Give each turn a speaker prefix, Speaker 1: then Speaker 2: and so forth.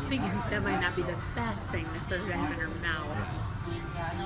Speaker 1: thinking that might not be the best thing for her to have in her mouth.